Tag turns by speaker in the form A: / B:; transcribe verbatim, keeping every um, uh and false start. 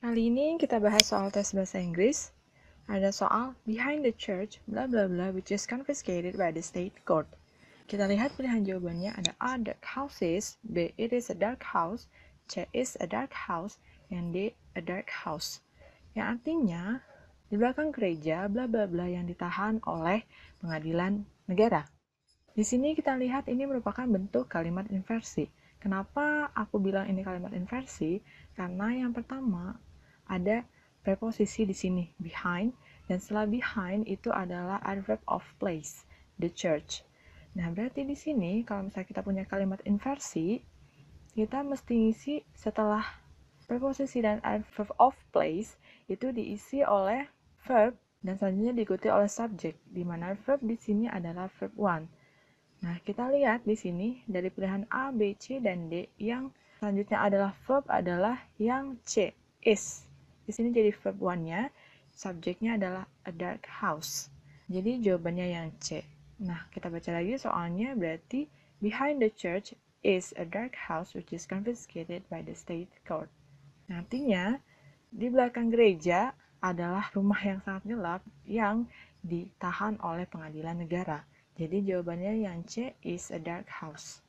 A: Kali ini kita bahas soal tes bahasa Inggris. Ada soal behind the church, bla bla bla, which is confiscated by the state court. Kita lihat pilihan jawabannya ada A. Dark houses, B. It is a dark house, C. Is a dark house, and D. A dark house. Yang artinya, di belakang gereja, bla bla bla yang ditahan oleh pengadilan negara. Di sini kita lihat ini merupakan bentuk kalimat inversi. Kenapa aku bilang ini kalimat inversi? Karena yang pertama ada preposisi di sini behind, dan setelah behind itu adalah adverb of place, the church. Nah, berarti di sini kalau misalnya kita punya kalimat inversi, kita mesti ngisi setelah preposisi dan adverb of place itu diisi oleh verb dan selanjutnya diikuti oleh subjek, di mana verb di sini adalah verb one. Nah, kita lihat di sini dari pilihan A, B, C, dan D, yang selanjutnya adalah verb adalah yang C, is. Di sini jadi verb one-nya, subjeknya adalah a dark house. Jadi jawabannya yang C. Nah, kita baca lagi soalnya berarti behind the church is a dark house which is confiscated by the state court. Nah, artinya di belakang gereja adalah rumah yang sangat gelap yang ditahan oleh pengadilan negara. Jadi jawabannya yang C is a dark house.